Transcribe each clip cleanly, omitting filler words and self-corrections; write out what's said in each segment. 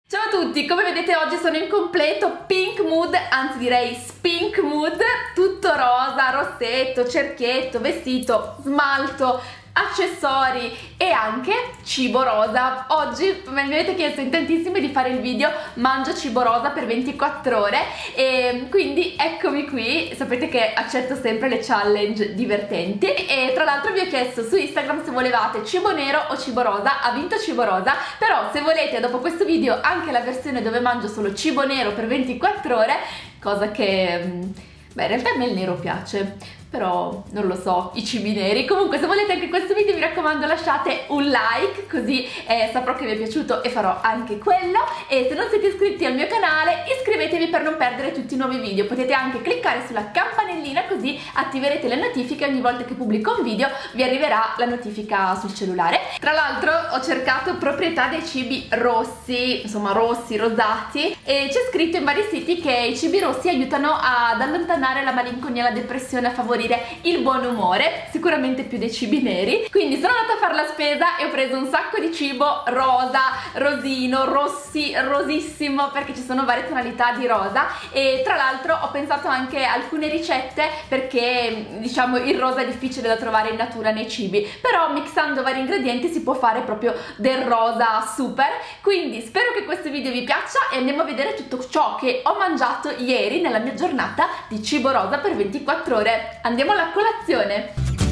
Ciao a tutti, come vedete oggi sono in completo pink mood, anzi direi spink mood, tutto rosa, rossetto, cerchietto, vestito, smalto, accessori e anche cibo rosa. Oggi mi avete chiesto in tantissimi di fare il video mangio cibo rosa per 24 ore e quindi eccomi qui. Sapete che accetto sempre le challenge divertenti e tra l'altro vi ho chiesto su Instagram se volevate cibo nero o cibo rosa. Ha vinto cibo rosa, però se volete dopo questo video anche la versione dove mangio solo cibo nero per 24 ore, cosa che beh, in realtà a me il nero piace, però non lo so, i cibi neri. Comunque se volete anche questo video mi raccomando lasciate un like, così saprò che vi è piaciuto e farò anche quello. E se non siete iscritti al mio canale iscrivetevi per non perdere tutti i nuovi video. Potete anche cliccare sulla campanellina così attiverete le notifiche. Ogni volta che pubblico un video vi arriverà la notifica sul cellulare. Tra l'altro ho cercato proprietà dei cibi rossi, insomma rossi, rosati, e c'è scritto in vari siti che i cibi rossi aiutano ad allontanare la malinconia e la depressione, a favorire il buon umore, sicuramente più dei cibi neri. Quindi sono andata a fare la spesa e ho preso un sacco di cibo rosa, rosino, rossi, rosissimo, perché ci sono varie tonalità di rosa. E tra l'altro ho pensato anche a alcune ricette, perché diciamo il rosa è difficile da trovare in natura nei cibi, però mixando vari ingredienti si può fare proprio del rosa super. Quindi spero che questo video vi piaccia e andiamo a vedere tutto ciò che ho mangiato ieri nella mia giornata di cibo rosa per 24 ore. Andiamo alla colazione.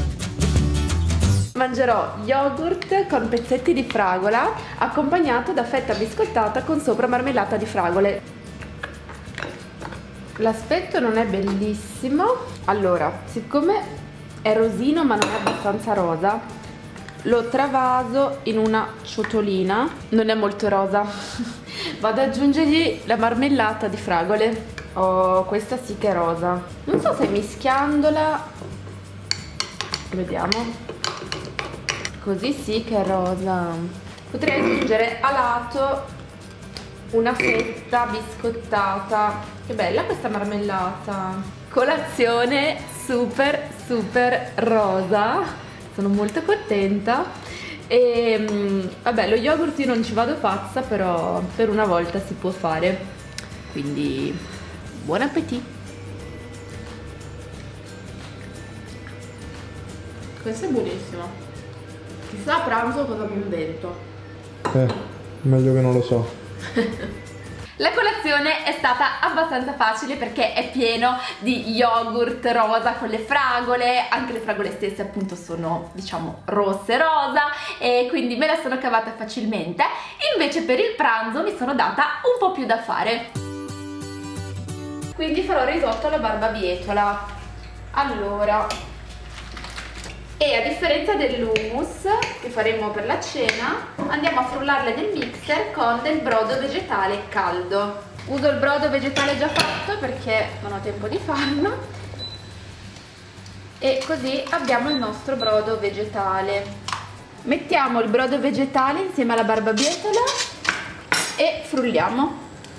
Mangerò yogurt con pezzetti di fragola accompagnato da fetta biscottata con sopra marmellata di fragole. L'aspetto non è bellissimo. Allora, siccome è rosino ma non è abbastanza rosa, lo travaso in una ciotolina. Non è molto rosa. Vado ad aggiungergli la marmellata di fragole. Oh, questa sì che è rosa. Non so se mischiandola, vediamo, così sì che è rosa. Potrei aggiungere a lato una fetta biscottata. Che bella questa marmellata. Colazione super super rosa. Sono molto contenta. E vabbè, lo yogurt io non ci vado pazza, però per una volta si può fare, quindi buon appetito. Questo è buonissimo. Chissà a pranzo cosa mi invento. Meglio che non lo so. La colazione è stata abbastanza facile perché è pieno di yogurt rosa con le fragole. Anche le fragole stesse appunto sono, diciamo, rosse rosa, e quindi me la sono cavata facilmente. Invece per il pranzo mi sono data un po' più da fare, quindi farò risotto alla barbabietola. Allora, e a differenza dell'hummus che faremo per la cena, andiamo a frullarle nel mixer con del brodo vegetale caldo. Uso il brodo vegetale già fatto perché non ho tempo di farlo, e così abbiamo il nostro brodo vegetale. Mettiamo il brodo vegetale insieme alla barbabietola e frulliamo.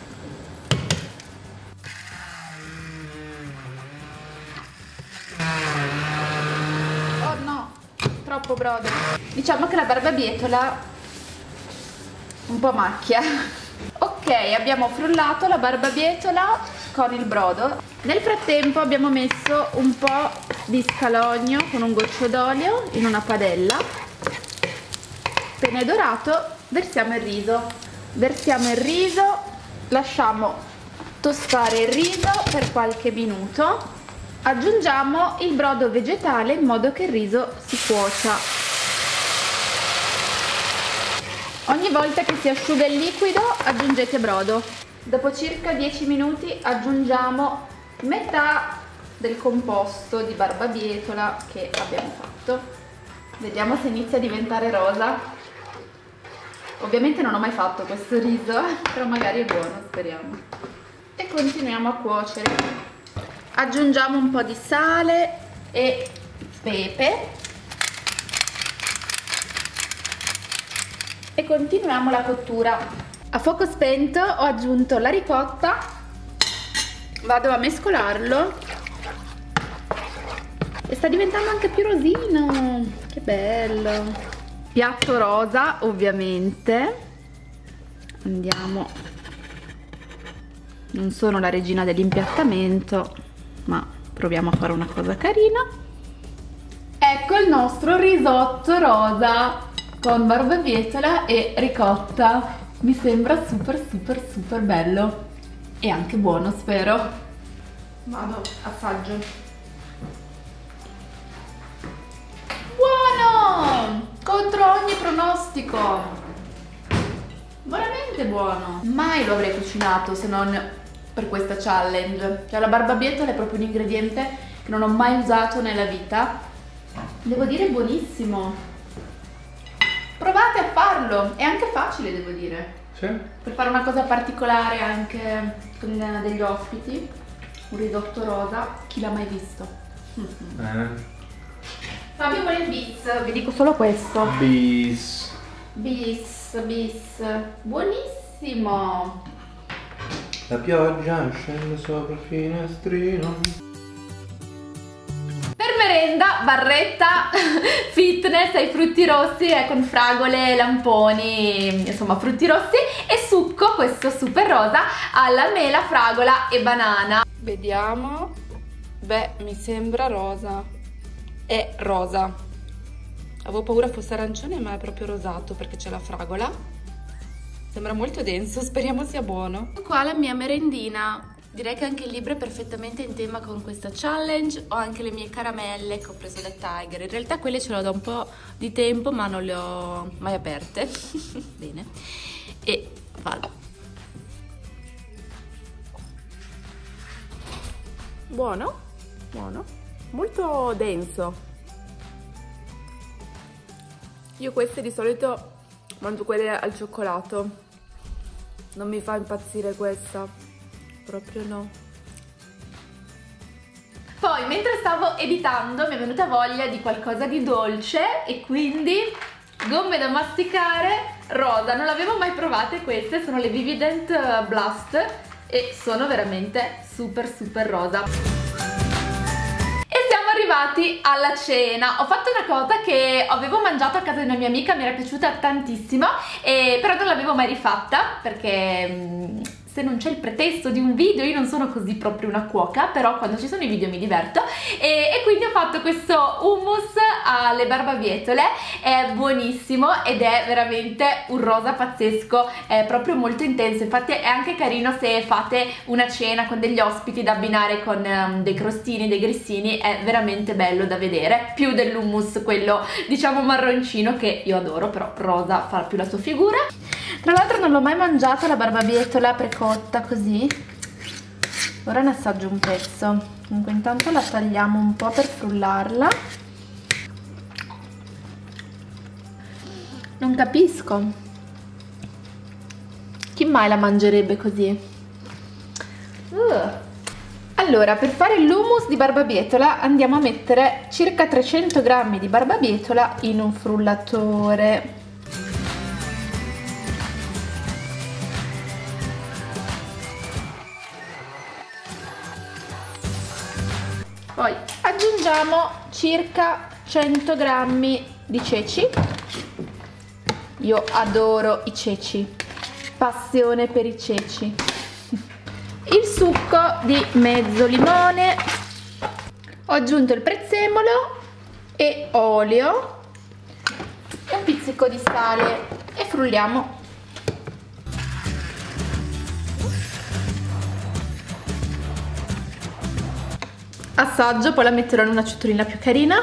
Troppo brodo. Diciamo che la barbabietola un po' macchia. Ok, abbiamo frullato la barbabietola con il brodo. Nel frattempo abbiamo messo un po' di scalogno con un goccio d'olio in una padella. Appena è dorato versiamo il riso. Versiamo il riso, lasciamo tostare il riso per qualche minuto. Aggiungiamo il brodo vegetale in modo che il riso si cuocia. Ogni volta che si asciuga il liquido aggiungete brodo. Dopo circa 10 minuti aggiungiamo metà del composto di barbabietola che abbiamo fatto. Vediamo se inizia a diventare rosa. Ovviamente non ho mai fatto questo riso, però magari è buono, speriamo. E continuiamo a cuocere. Aggiungiamo un po' di sale e pepe e continuiamo la cottura. A fuoco spento ho aggiunto la ricotta, vado a mescolarlo e sta diventando anche più rosino, che bello. Piatto rosa ovviamente, andiamo. Non sono la regina dell'impiattamento, ma proviamo a fare una cosa carina. Ecco il nostro risotto rosa con barbabietola e ricotta. Mi sembra super bello e anche buono, spero. Vado, assaggio. Buono! Contro ogni pronostico. Veramente buono. Mai lo avrei cucinato se non per questa challenge. Cioè la barbabietola è proprio un ingrediente che non ho mai usato nella vita. Devo dire buonissimo. Provate a farlo, è anche facile, devo dire. Sì. Per fare una cosa particolare anche con degli ospiti, un risotto rosa, chi l'ha mai visto? Fabio vuole il bis, vi dico solo questo. Bis. Buonissimo. La pioggia scende sopra il finestrino. Per merenda, barretta fitness ai frutti rossi con fragole, lamponi, insomma frutti rossi, e succo, questo super rosa, alla mela, fragola e banana. Vediamo. Beh, mi sembra rosa. È rosa. Avevo paura fosse arancione, ma è proprio rosato perché c'è la fragola. Sembra molto denso, speriamo sia buono. Qua la mia merendina. Direi che anche il libro è perfettamente in tema con questa challenge. Ho anche le mie caramelle che ho preso da Tiger. In realtà quelle ce l'ho da un po' di tempo, ma non le ho mai aperte. Bene. E vado. Buono, buono. Molto denso. Io queste di solito mangio quelle al cioccolato. Non mi fa impazzire questa. Proprio no. Poi mentre stavo editando mi è venuta voglia di qualcosa di dolce e quindi gomme da masticare rosa. Non l'avevo mai provate queste, sono le Vivident Blast e sono veramente super rosa. E siamo arrivati alla cena. Ho fatto una cosa che avevo mangiato a casa di una mia amica, mi era piaciuta tantissimo, però non l'avevo mai rifatta perché se non c'è il pretesto di un video, io non sono così proprio una cuoca, però quando ci sono i video mi diverto, e quindi ho fatto questo hummus alle barbabietole. È buonissimo ed è veramente un rosa pazzesco, è proprio molto intenso. Infatti è anche carino se fate una cena con degli ospiti da abbinare con dei crostini, dei grissini, è veramente bello da vedere, più dell'hummus quello diciamo marroncino che io adoro, però rosa fa più la sua figura. Tra l'altro non l'ho mai mangiata la barbabietola precotta così. Ora ne assaggio un pezzo. Comunque intanto la tagliamo un po' per frullarla. Non capisco. Chi mai la mangerebbe così? Allora, per fare l'hummus di barbabietola andiamo a mettere circa 300 grammi di barbabietola in un frullatore. Poi aggiungiamo circa 100 grammi di ceci. Io adoro i ceci, passione per i ceci. Il succo di mezzo limone. Ho aggiunto il prezzemolo e olio e un pizzico di sale e frulliamo. Assaggio, poi la metterò in una ciotolina più carina.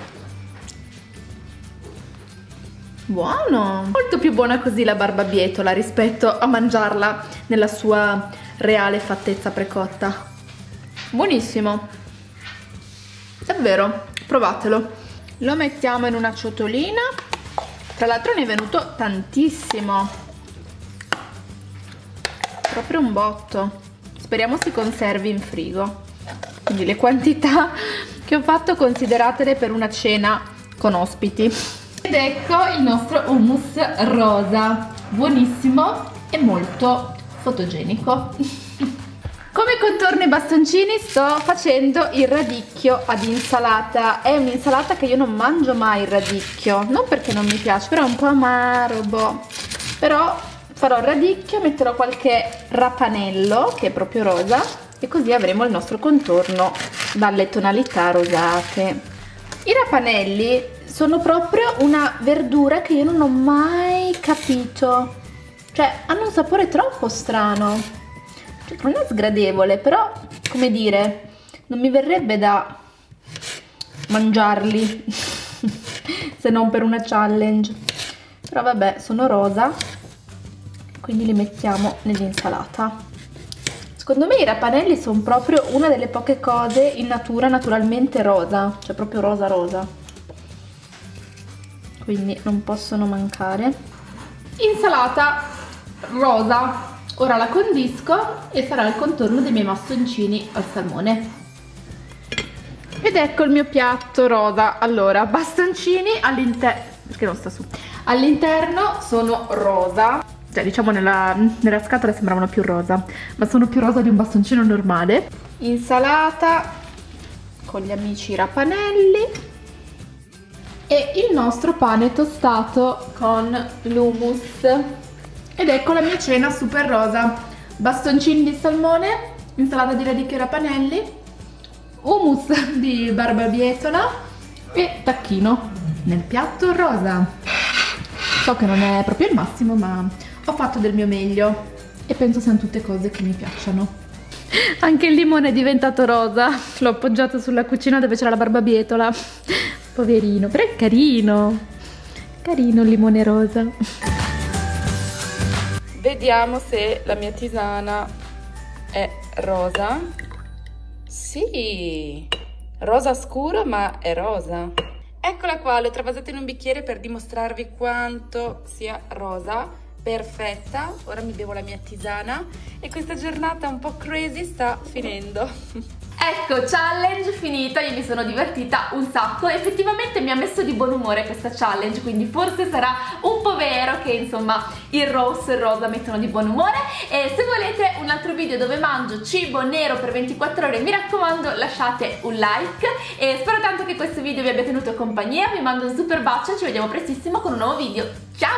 Buono! Molto più buona così la barbabietola rispetto a mangiarla nella sua reale fattezza precotta. Buonissimo! Davvero, provatelo. Lo mettiamo in una ciotolina. Tra l'altro ne è venuto tantissimo. Proprio un botto. Speriamo si conservi in frigo. Quindi le quantità che ho fatto consideratele per una cena con ospiti. Ed ecco il nostro hummus rosa, buonissimo e molto fotogenico. Come contorno ai bastoncini sto facendo il radicchio ad insalata. È un'insalata che io non mangio mai il radicchio, non perché non mi piace, però è un po' amaro, boh. Però farò il radicchio, metterò qualche rapanello che è proprio rosa e così avremo il nostro contorno dalle tonalità rosate. I rapanelli sono proprio una verdura che io non ho mai capito, cioè hanno un sapore troppo strano, cioè, non è sgradevole, però come dire, non mi verrebbe da mangiarli se non per una challenge, però vabbè, sono rosa, quindi li mettiamo nell'insalata. Secondo me i rapanelli sono proprio una delle poche cose in natura naturalmente rosa, cioè proprio rosa rosa, quindi non possono mancare. Insalata rosa, ora la condisco e sarà il contorno dei miei bastoncini al salmone. Ed ecco il mio piatto rosa. Allora, bastoncini all'interno, perché non sta su, all'interno sono rosa, cioè diciamo nella scatola sembravano più rosa, ma sono più rosa di un bastoncino normale. Insalata con gli amici rapanelli e il nostro pane tostato con l'hummus. Ed ecco la mia cena super rosa: bastoncini di salmone, insalata di radicchio e rapanelli, hummus di barbabietola e tacchino nel piatto rosa. So che non è proprio il massimo, ma ho fatto del mio meglio e penso siano tutte cose che mi piacciono. Anche il limone è diventato rosa, l'ho appoggiato sulla cucina dove c'era la barbabietola, poverino, però è carino, carino il limone rosa. Vediamo se la mia tisana è rosa. Sì, rosa scuro, ma è rosa. Eccola qua, l'ho travasata in un bicchiere per dimostrarvi quanto sia rosa. Perfetta, ora mi bevo la mia tisana e questa giornata un po' crazy sta finendo. Ecco, challenge finita, io mi sono divertita un sacco, effettivamente mi ha messo di buon umore questa challenge, quindi forse sarà un po' vero che insomma il rosso e il rosa mettono di buon umore. E se volete un altro video dove mangio cibo nero per 24 ore, mi raccomando lasciate un like e spero tanto che questo video vi abbia tenuto compagnia, vi mando un super bacio e ci vediamo prestissimo con un nuovo video. Ciao!